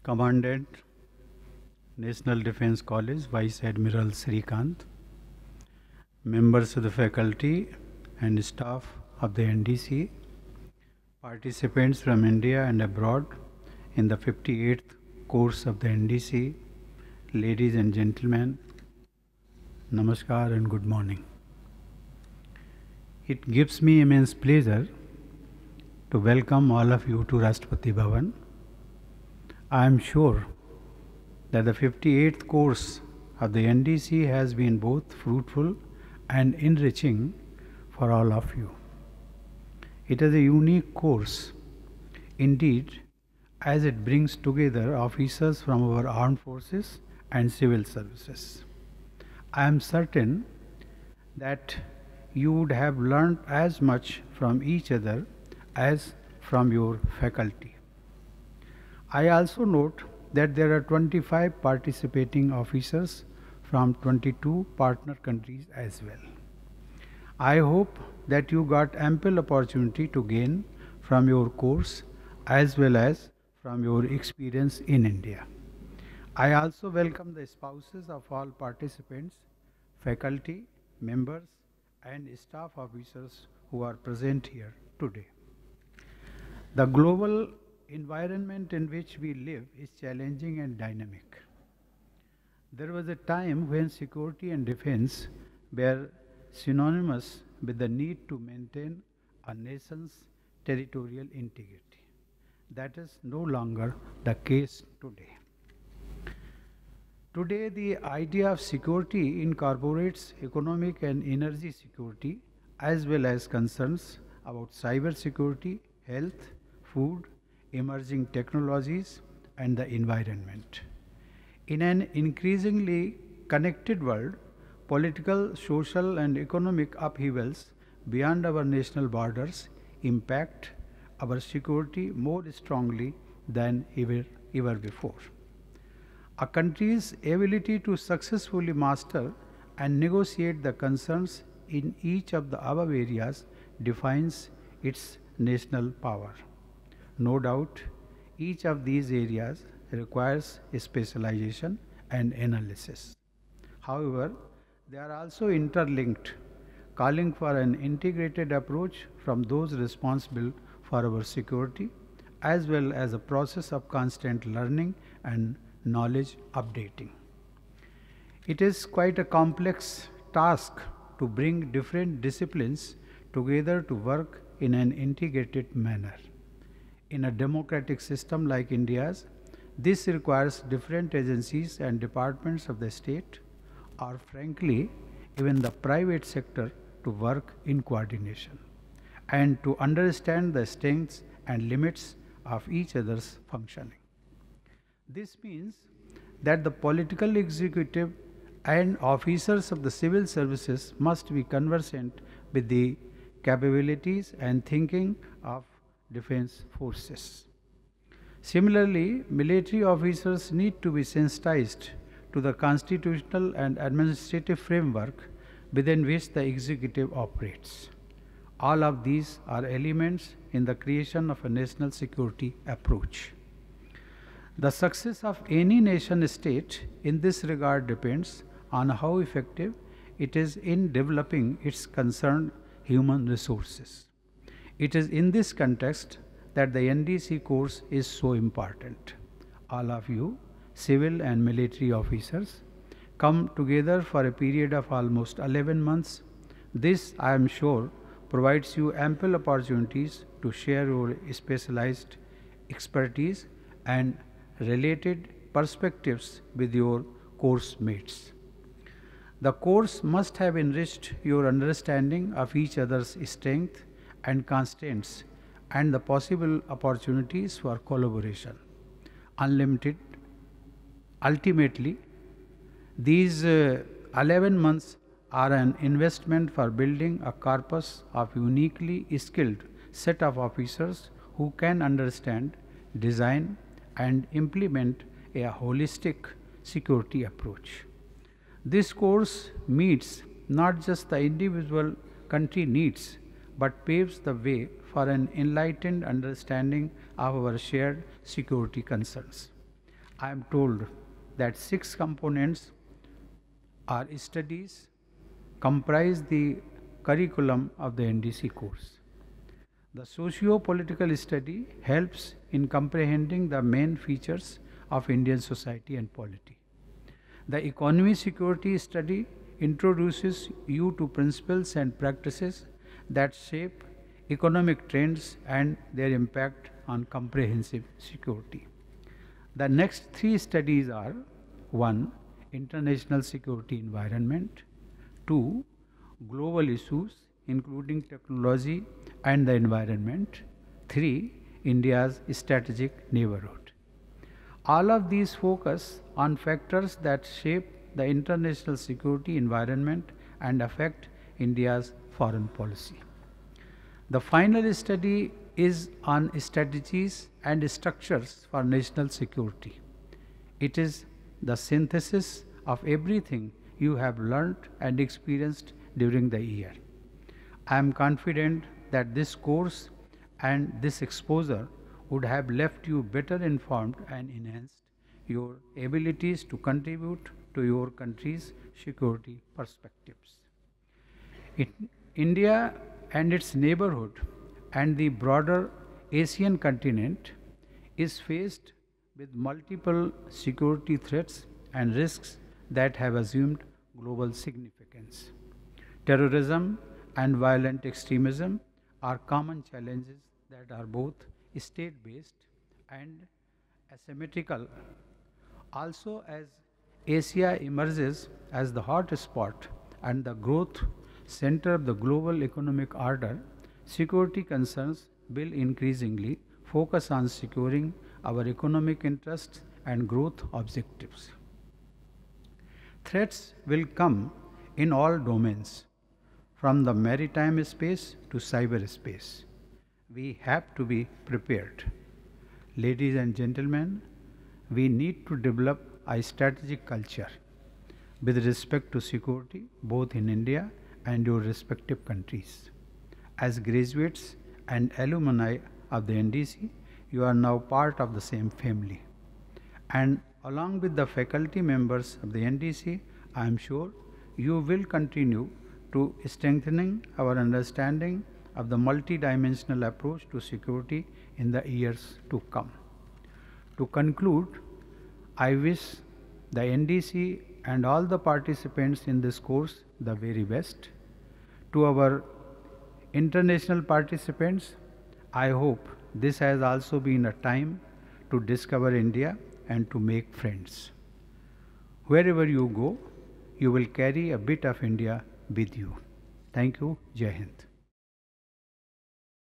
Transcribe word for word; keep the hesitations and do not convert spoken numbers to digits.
Commandant, National Defence College, Vice Admiral Srikant, members of the faculty and staff of the N D C, participants from India and abroad in the fifty-eighth course of the N D C, ladies and gentlemen, Namaskar and good morning. It gives me immense pleasure to welcome all of you to Rashtrapati Bhavan. I am sure that the fifty-eighth course of the N D C has been both fruitful and enriching for all of you. It is a unique course, indeed, as it brings together officers from our armed forces and civil services. I am certain that you would have learned as much from each other as from your faculty. I also note that there are twenty-five participating officers from twenty-two partner countries as well. I hope that you got ample opportunity to gain from your course as well as from your experience in India. I also welcome the spouses of all participants, faculty, members, and staff officers who are present here today. The global environment in which we live is challenging and dynamic. There was a time when security and defense were synonymous with the need to maintain a nation's territorial integrity. That is no longer the case today. Today, the idea of security incorporates economic and energy security as well as concerns about cyber security, health, food, emerging technologies, and the environment. In an increasingly connected world, political, social, and economic upheavals beyond our national borders impact our security more strongly than ever, ever before. A country's ability to successfully master and negotiate the concerns in each of the above areas defines its national power. No doubt, each of these areas requires specialization and analysis. However, they are also interlinked, calling for an integrated approach from those responsible for our security, as well as a process of constant learning and knowledge updating. It is quite a complex task to bring different disciplines together to work in an integrated manner. In a democratic system like India's, this requires different agencies and departments of the state, or frankly, even the private sector, to work in coordination and to understand the strengths and limits of each other's functioning. This means that the political executive and officers of the civil services must be conversant with the capabilities and thinking of defense forces. Similarly, military officers need to be sensitized to the constitutional and administrative framework within which the executive operates. All of these are elements in the creation of a national security approach. The success of any nation state in this regard depends on how effective it is in developing its concerned human resources. It is in this context that the N D C course is so important. All of you, civil and military officers, come together for a period of almost eleven months. This, I am sure, provides you ample opportunities to share your specialized expertise and related perspectives with your course mates. The course must have enriched your understanding of each other's strength and constraints and the possible opportunities for collaboration. Unlimited. Ultimately, these uh, eleven months are an investment for building a corpus of uniquely skilled set of officers who can understand, design, and implement a holistic security approach. This course meets not just the individual country needs, but paves the way for an enlightened understanding of our shared security concerns. I am told that six components are studies comprise the curriculum of the N D C course. The socio-political study helps in comprehending the main features of Indian society and polity. The economy security study introduces you to principles and practices that shape economic trends and their impact on comprehensive security. The next three studies are: one. International security environment; two. Global issues including technology and the environment; three. India's strategic neighborhood. All of these focus on factors that shape the international security environment and affect India's foreign policy. The final study is on strategies and structures for national security. It is the synthesis of everything you have learnt and experienced during the year. I am confident that this course and this exposure would have left you better informed and enhanced your abilities to contribute to your country's security perspectives. It, India and its neighborhood and the broader Asian continent is faced with multiple security threats and risks that have assumed global significance. Terrorism and violent extremism are common challenges that are both state-based and asymmetrical. Also, as Asia emerges as the hot spot and the growth center of the global economic order, security concerns will increasingly focus on securing our economic interests and growth objectives. Threats will come in all domains, from the maritime space to cyberspace. We have to be prepared. Ladies and gentlemen, we need to develop a strategic culture with respect to security both in India and your respective countries. As graduates and alumni of the N D C, you are now part of the same family. And along with the faculty members of the N D C, I am sure you will continue to strengthening our understanding of the multidimensional approach to security in the years to come. To conclude, I wish the N D C and all the participants in this course the very best. To our international participants, I hope this has also been a time to discover India and to make friends. Wherever you go, you will carry a bit of India with you. Thank you. Jai Hind.